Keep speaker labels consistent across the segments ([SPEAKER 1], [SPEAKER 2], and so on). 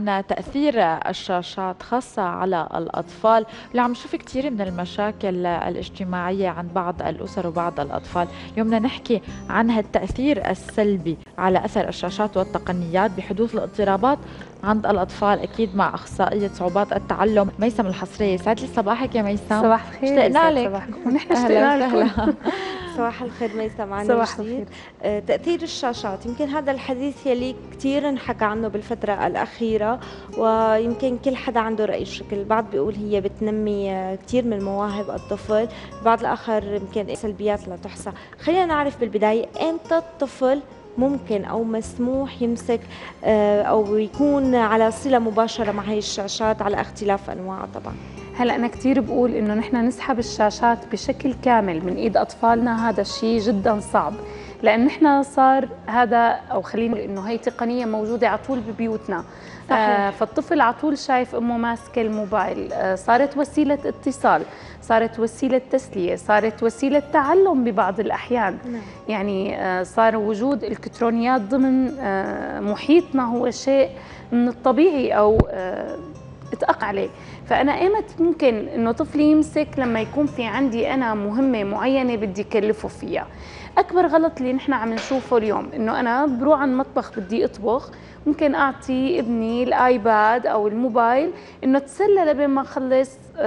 [SPEAKER 1] عن تأثير الشاشات خاصة على الأطفال، اللي عم نشوف كثير من المشاكل الاجتماعية عند بعض الأسر وبعض الأطفال. اليوم بدنا نحكي عن هالتأثير السلبي على أثر الشاشات والتقنيات بحدوث الاضطرابات عند الأطفال، أكيد مع أخصائية صعوبات التعلم ميسم الحصرية. يسعد لي صباحك يا ميسم.
[SPEAKER 2] صباح الخير.
[SPEAKER 1] اشتقنا لك.
[SPEAKER 2] صباحكم ونحن اشتقنا لكم.
[SPEAKER 3] صباح الخير ميسم. معنا
[SPEAKER 2] صباح
[SPEAKER 3] جديد.
[SPEAKER 2] الخير.
[SPEAKER 3] تأثير الشاشات، يمكن هذا الحديث يلي كثير انحكى عنه بالفترة الأخيرة، ويمكن كل حدا عنده رأي شكل. البعض بيقول هي بتنمي كثير من مواهب الطفل، البعض الآخر يمكن سلبيات لا تحصى. خلينا نعرف بالبداية امتى الطفل ممكن أو مسموح يمسك أو يكون على صلة مباشرة مع هي الشاشات على اختلاف أنواعها طبعا.
[SPEAKER 2] هلا أنا كثير بقول إنه نحن نسحب الشاشات بشكل كامل من إيد أطفالنا، هذا الشيء جدا صعب، لأن نحن صار هذا، أو خلينا نقول إنه هي تقنية موجودة على طول ببيوتنا. فالطفل على طول شايف أمه ماسكة الموبايل. صارت وسيلة اتصال، صارت وسيلة تسلية، صارت وسيلة تعلم ببعض الأحيان. يعني صار وجود الإلكترونيات ضمن محيطنا هو شيء من الطبيعي أو اتأقلم عليه. فأنا ايمت ممكن إنه طفلي يمسك؟ لما يكون في عندي أنا مهمة معينة بدي أكلفه فيها. أكبر غلط اللي نحن عم نشوفه اليوم إنه أنا بروح على المطبخ بدي أطبخ، ممكن أعطي ابني الآيباد أو الموبايل إنه تسلى لبين ما أخلص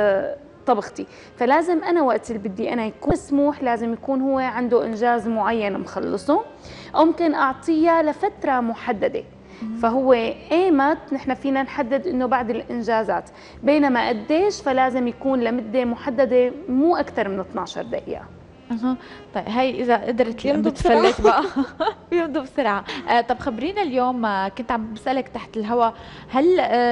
[SPEAKER 2] طبختي. فلازم أنا وقت اللي بدي أنا يكون مسموح، لازم يكون هو عنده إنجاز معين مخلصه، أو ممكن أعطيه لفترة محددة. فهو ايمت نحن فينا نحدد انه بعد الانجازات، بينما قديش فلازم يكون لمده محدده مو اكثر من 12 دقيقه.
[SPEAKER 1] طيب هي اذا قدرت الام تتفلت بقى بيمضوا بسرعه. طب خبرينا اليوم، كنت عم بسالك تحت الهواء، هل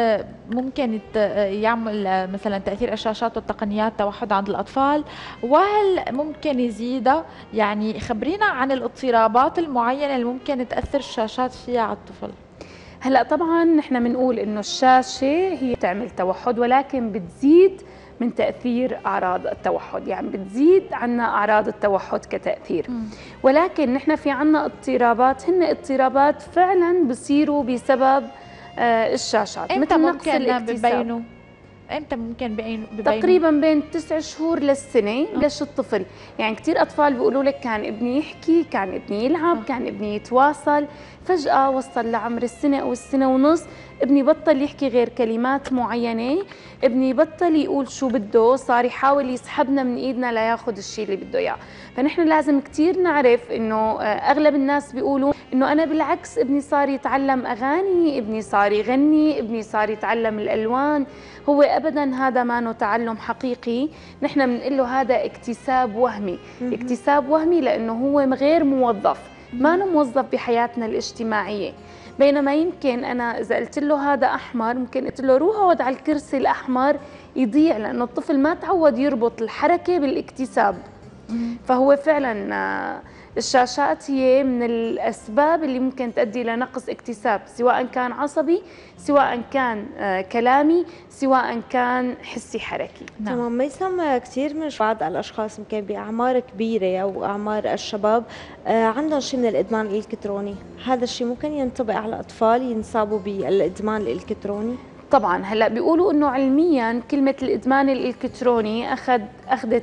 [SPEAKER 1] ممكن يعمل مثلا تاثير الشاشات والتقنيات توحد عند الاطفال، وهل ممكن يزيدها؟ يعني خبرينا عن الاضطرابات المعينه اللي ممكن تاثر الشاشات فيها على الطفل.
[SPEAKER 2] هلا طبعا نحن بنقول انه الشاشه هي تعمل توحد، ولكن بتزيد من تاثير اعراض التوحد، يعني بتزيد عنا اعراض التوحد كتاثير. ولكن نحن في عنا اضطرابات، هن اضطرابات فعلا بصيروا بسبب الشاشات.
[SPEAKER 1] امتى ممكن ببينوا؟ امتى ممكن ببينوا؟
[SPEAKER 2] تقريبا بين 9 شهور للسنه. ليش الطفل؟ يعني كثير اطفال بيقولوا لك كان ابني يحكي، كان ابني يلعب، كان ابني يتواصل، فجاه وصل لعمر السنه او السنه ونص ابني بطل يحكي غير كلمات معينه، ابني بطل يقول شو بده، صار يحاول يسحبنا من ايدنا لياخذ الشيء اللي بده اياه. فنحن لازم كثير نعرف انه اغلب الناس بيقولوا انه انا بالعكس ابني صار يتعلم اغاني، ابني صار يغني، ابني صار يتعلم الالوان. هو ابدا هذا ما تعلم حقيقي، نحن بنقول له هذا اكتساب وهمي. اكتساب وهمي لانه هو غير موظف، ما موظف بحياتنا الاجتماعيه. بينما يمكن انا اذا قلت له هذا احمر، ممكن قلت له روح اقعد على الكرسي الاحمر، يضيع، لانه الطفل ما تعود يربط الحركه بالاكتساب. فهو فعلا الشاشات هي من الاسباب اللي ممكن تؤدي لنقص اكتساب، سواء كان عصبي، سواء كان كلامي، سواء كان حسي حركي.
[SPEAKER 3] تمام. ميسم، كثير من بعض الاشخاص يمكن باعمار كبيره او اعمار الشباب عندهم شيء من الادمان الالكتروني، هذا الشيء ممكن ينطبق على اطفال ينصابوا بالادمان الالكتروني؟
[SPEAKER 2] طبعا هلا بيقولوا انه علميا كلمه الادمان الالكتروني اخذت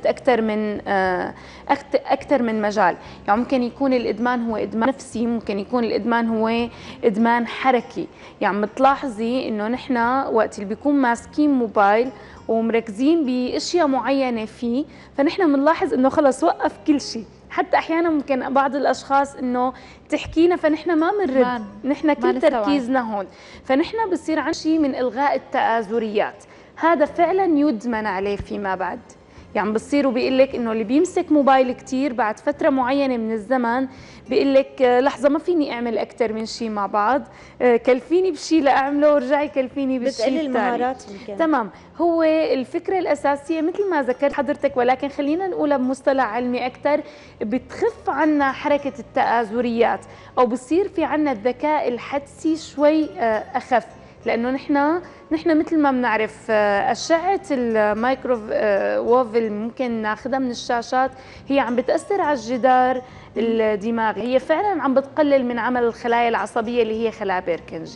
[SPEAKER 2] اكثر من مجال. يعني ممكن يكون الادمان هو ادمان نفسي، ممكن يكون الادمان هو ادمان حركي. يعني بتلاحظي انه نحن وقت اللي بيكون ماسكين موبايل ومركزين باشياء معينه فيه، فنحن بنلاحظ انه خلص وقف كل شيء. حتى احيانا ممكن بعض الاشخاص انه تحكينا فنحن ما بنرد، نحن كل تركيزنا هون. فنحن بصير عن شيء من الغاء التآزريات، هذا فعلا يدمن عليه فيما بعد. يعني بصير وبيقول لك انه اللي بيمسك موبايل كثير بعد فتره معينه من الزمن بيقول لك لحظه ما فيني اعمل اكثر من شيء مع بعض، كلفيني بشيء لاعمله ورجعي كلفيني بشيء ثاني.
[SPEAKER 3] بتقل المهارات يمكن.
[SPEAKER 2] تمام. هو الفكره الاساسيه مثل ما ذكرت حضرتك، ولكن خلينا نقولها بمصطلح علمي اكثر، بتخف عنا حركه التآزريات، او بصير في عنا الذكاء الحدسي شوي اخف. لانه نحن مثل ما بنعرف اشعه الميكروويف اللي ممكن ناخذها من الشاشات هي عم بتاثر على الجدار الدماغي، هي فعلا عم بتقلل من عمل الخلايا العصبيه اللي هي خلايا بيركنجي.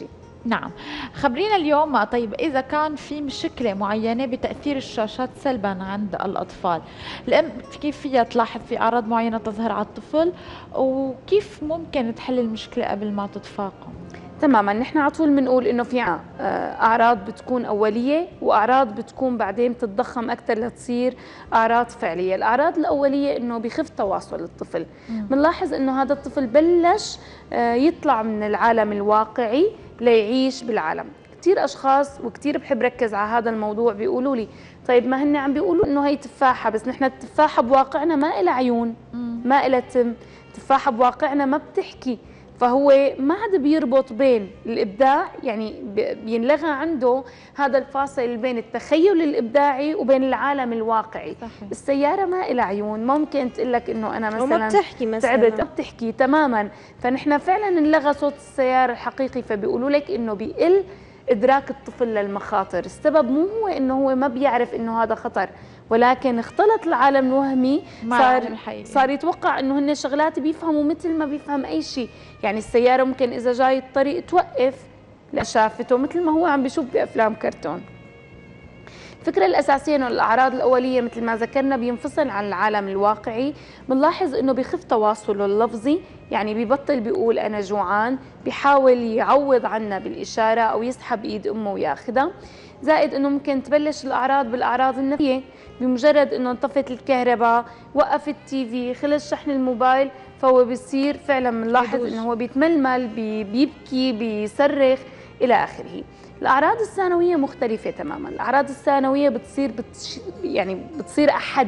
[SPEAKER 1] نعم. خبرينا اليوم طيب إذا كان في مشكلة معينة بتأثير الشاشات سلبا عند الأطفال، الأم كيف فيها تلاحظ في أعراض معينة تظهر على الطفل، وكيف ممكن تحل المشكلة قبل ما تتفاقم؟
[SPEAKER 2] تماما، نحن على طول بنقول انه في اعراض بتكون اوليه واعراض بتكون بعدين بتتضخم اكثر لتصير اعراض فعليه. الاعراض الاوليه انه بخف تواصل الطفل، بنلاحظ انه هذا الطفل بلش يطلع من العالم الواقعي ليعيش بالعالم. كثير اشخاص وكثير بحب ركز على هذا الموضوع بيقولوا لي طيب ما هن عم بيقولوا انه هي تفاحه، بس نحن التفاحه بواقعنا ما لها عيون، ما لها تم، التفاحه بواقعنا ما بتحكي. فهو ما عاد بيربط بين الإبداع، يعني بينلغى عنده هذا الفاصل بين التخيل الإبداعي وبين العالم الواقعي. صحيح. السيارة ما لها عيون، ممكن تقول لك إنه أنا مثلا
[SPEAKER 3] وما بتحكي مثلا،
[SPEAKER 2] تعبت، ما بتحكي تماما. فنحن فعلا انلغى صوت السيارة الحقيقي، فبيقولوا لك إنه بيقل إدراك الطفل للمخاطر. السبب مو هو إنه هو ما بيعرف إنه هذا خطر، ولكن اختلط العالم الوهمي، صار يتوقع انه هن شغلات بيفهموا مثل ما بيفهم اي شيء. يعني السياره ممكن اذا جاي الطريق توقف لا شافته مثل ما هو عم بيشوف بافلام كرتون. الفكره الاساسيه انه الاعراض الاوليه مثل ما ذكرنا بينفصل عن العالم الواقعي. بنلاحظ انه بخف تواصله اللفظي، يعني ببطل بيقول انا جوعان، بيحاول يعوض عنا بالاشاره او يسحب ايد امه وياخذها. زائد انه ممكن تبلش الاعراض بالاعراض النفسيه، بمجرد انه انطفت الكهرباء، وقف التي في، خلص شحن الموبايل، فهو بيصير فعلا بنلاحظ انه هو بيتململ، بيبكي، بيصرخ الى اخره. الاعراض الثانويه مختلفه تماما. الاعراض الثانويه بتصير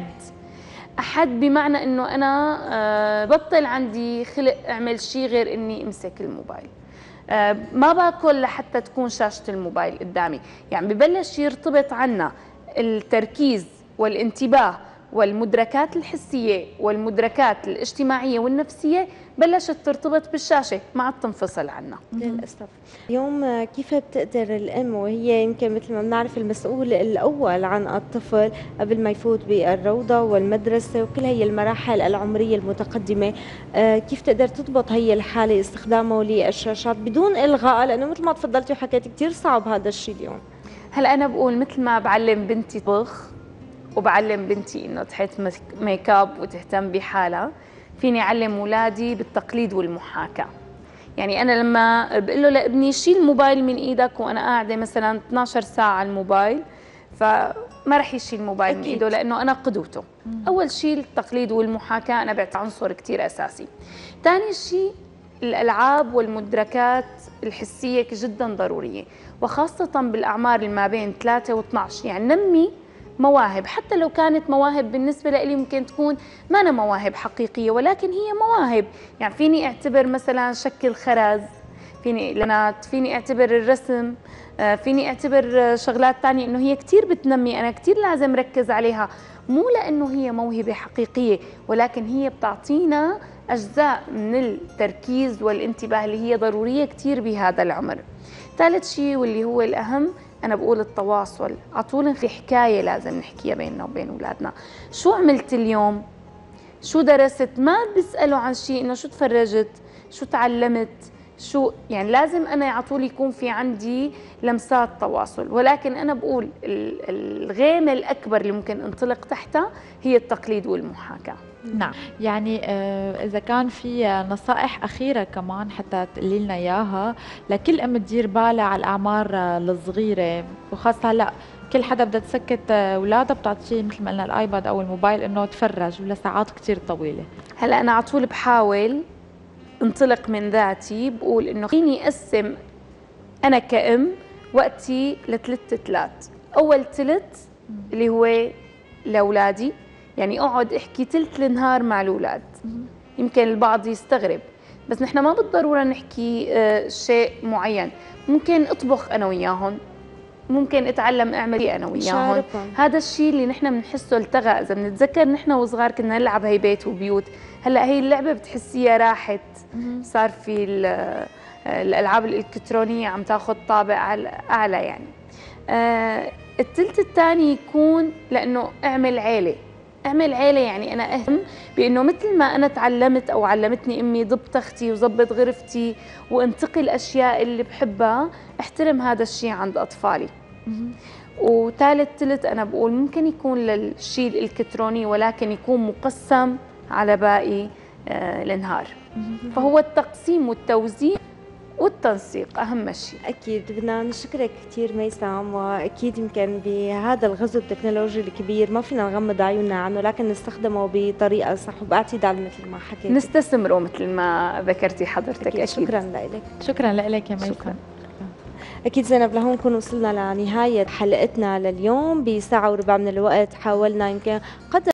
[SPEAKER 2] احد بمعنى انه انا بطل عندي خلق اعمل شيء غير اني امسك الموبايل، ما باكل لحتى تكون شاشة الموبايل قدامي. يعني ببلش يرتبط عنا التركيز والانتباه والمدركات الحسية والمدركات الاجتماعية والنفسية بلشت ترتبط بالشاشة، ما عاد تنفصل عنا
[SPEAKER 3] للأسف. اليوم كيف بتقدر الأم، وهي يمكن مثل ما بنعرف المسؤول الأول عن الطفل قبل ما يفوت بالروضة والمدرسة وكل هي المراحل العمرية المتقدمة، كيف تقدر تضبط هي الحالة استخدامه للشاشات بدون إلغاء؟ لأنه مثل ما تفضلتي وحكيتي كثير صعب هذا الشيء اليوم.
[SPEAKER 2] هلا أنا بقول مثل ما بعلم بنتي طبخ وبعلم بنتي إنه تحط ميك اب وتهتم بحالها، فيني أعلم أولادي بالتقليد والمحاكاة. يعني أنا لما بقول له لابني شيل الموبايل من إيدك وأنا قاعدة مثلا 12 ساعة على الموبايل، فما رح يشيل الموبايل من إيده لأنه أنا قدوته. أول شيء التقليد والمحاكاة أنا بعتبر عنصر كتير أساسي. ثاني شيء الألعاب والمدركات الحسية جدا ضرورية، وخاصة بالأعمار اللي ما بين 3 و12. يعني نمي مواهب، حتى لو كانت مواهب بالنسبة لي ممكن تكون ما أنا مواهب حقيقية، ولكن هي مواهب. يعني فيني اعتبر مثلا شكل خرز، فيني اعتبر الرسم، فيني اعتبر شغلات تانية انه هي كتير بتنمي، انا كتير لازم ركز عليها، مو لانه هي موهبة حقيقية، ولكن هي بتعطينا اجزاء من التركيز والانتباه اللي هي ضرورية كتير بهذا العمر. ثالث شيء واللي هو الاهم، أنا بقول التواصل. عطول في حكاية لازم نحكيها بيننا وبين أولادنا. شو عملت اليوم؟ شو درست؟ ما بيسألوا عن شيء إنه شو تفرجت؟ شو تعلمت؟ شو يعني لازم أنا عطول يكون في عندي لمسات تواصل. ولكن أنا بقول الغيمة الأكبر اللي ممكن انطلق تحتها هي التقليد والمحاكاة.
[SPEAKER 1] نعم. يعني إذا كان في نصائح أخيرة كمان حتى تقولي لنا إياها لكل أم تدير بالها على الأعمار الصغيرة، وخاصة هلا كل حدا بدها تسكت أولادها بتعطيه مثل ما قلنا الآيباد أو الموبايل إنه تفرج ولساعات كتير طويلة.
[SPEAKER 2] هلا أنا على طول بحاول انطلق من ذاتي، بقول إنه فيني أقسم أنا كأم وقتي ل3 أول ثلث اللي هو لأولادي، يعني اقعد احكي ثلث النهار مع الاولاد. يمكن البعض يستغرب، بس نحن ما بالضروره نحكي شيء معين، ممكن اطبخ انا وياهم، ممكن اتعلم اعمل شيء انا وياهم. هذا الشيء اللي نحن بنحسه التغى. اذا بنتذكر نحن وصغار كنا نلعب هي بيت وبيوت، هلا هي اللعبه بتحسيها راحت، صار في الالعاب الالكترونيه عم تاخذ طابع اعلى. يعني الثلث الثاني يكون لانه اعمل عيله، اعمل عيله، يعني انا اهتم بانه مثل ما انا تعلمت او علمتني امي ضبط اختي وظبط غرفتي وانتقي الاشياء اللي بحبها، احترم هذا الشيء عند اطفالي. وثالث ثلث انا بقول ممكن يكون للشيء الالكتروني ولكن يكون مقسم على باقي النهار. فهو التقسيم والتوزيع والتنسيق أهم شيء.
[SPEAKER 3] أكيد بدنا نشكرك كثير ميسام، وأكيد يمكن بهذا الغزو التكنولوجي الكبير ما فينا نغمض عيوننا عنه، لكن نستخدمه بطريقة صح وباعتدال مثل ما حكيت.
[SPEAKER 2] نستثمره مثل ما ذكرتي حضرتك. أكيد.
[SPEAKER 3] شكرا لك.
[SPEAKER 1] شكرا لك يا ميسام.
[SPEAKER 3] أكيد زينب، لهون نكون وصلنا لنهاية حلقتنا لليوم. بساعة وربع من الوقت حاولنا يمكن قدر